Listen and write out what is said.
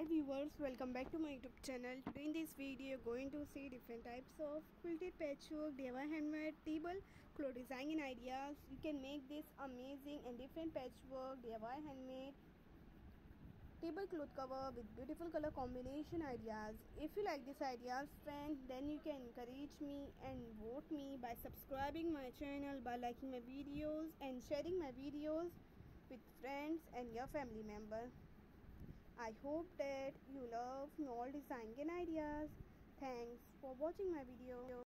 Hi viewers, welcome back to my YouTube channel. Today in this video you're going to see different types of quilted patchwork, DIY handmade tablecloth design and ideas. You can make this amazing and different patchwork, DIY handmade tablecloth cover with beautiful color combination ideas. If you like these ideas friend, then you can encourage me and vote me by subscribing my channel, by liking my videos and sharing my videos with friends and your family member. I hope that you love small design and ideas. Thanks for watching my video.